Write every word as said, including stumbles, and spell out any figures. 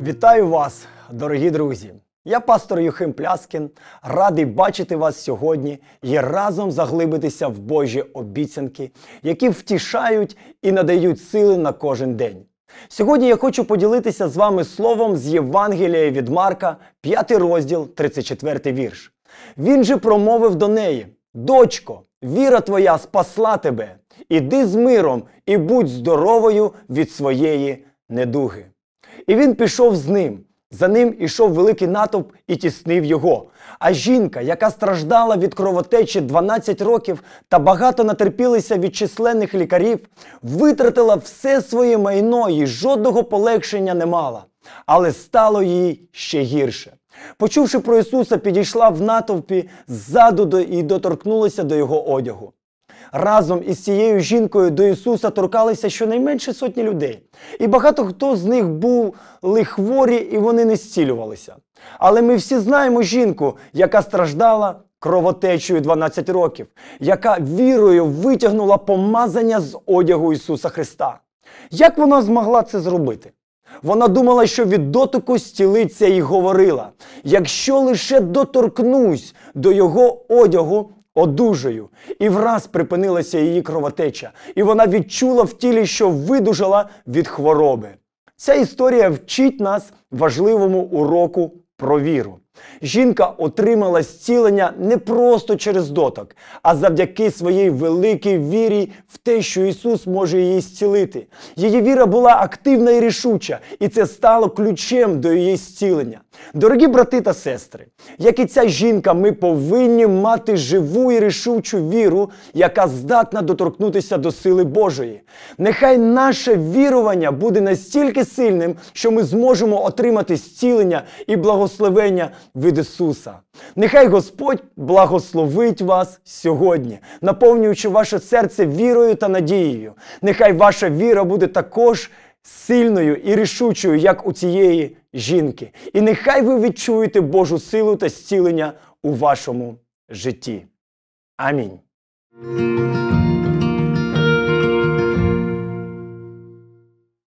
Вітаю вас, дорогі друзі! Я пастор Юхим Пляскін, радий бачити вас сьогодні і разом заглибитися в Божі обіцянки, які втішають і надають сили на кожен день. Сьогодні я хочу поділитися з вами словом з Євангелія від Марка, п'ятий розділ, тридцять четвертий вірш. Він же промовив до неї: «Дочко, віра твоя спасла тебе, іди з миром і будь здоровою від своєї недуги». І він пішов з ним. За ним ішов великий натовп і тіснив його. А жінка, яка страждала від кровотечі дванадцять років та багато натерпілася від численних лікарів, витратила все своє майно і жодного полегшення не мала. Але стало їй ще гірше. Почувши про Ісуса, підійшла в натовпі ззаду і доторкнулася до Його одягу. Разом із цією жінкою до Ісуса торкалися щонайменше сотні людей. І багато хто з них були хворі, і вони не зцілювалися. Але ми всі знаємо жінку, яка страждала кровотечею дванадцять років, яка вірою витягнула помазання з одягу Ісуса Христа. Як вона змогла це зробити? Вона думала, що від дотику зцілиться, і говорила: «Якщо лише доторкнусь до Його одягу, одужаю». І враз припинилася її кровотеча, і вона відчула в тілі, що видужала від хвороби. Ця історія вчить нас важливому уроку про віру. Жінка отримала зцілення не просто через дотик, а завдяки своїй великій вірі в те, що Ісус може її зцілити. Її віра була активна і рішуча, і це стало ключем до її зцілення. Дорогі брати та сестри, як і ця жінка, ми повинні мати живу і рішучу віру, яка здатна доторкнутися до сили Божої. Нехай наше вірування буде настільки сильним, що ми зможемо отримати зцілення і благословення від Ісуса. Нехай Господь благословить вас сьогодні, наповнюючи ваше серце вірою та надією. Нехай ваша віра буде також сильною і рішучою, як у цієї жінки. І нехай ви відчуєте Божу силу та зцілення у вашому житті. Амінь.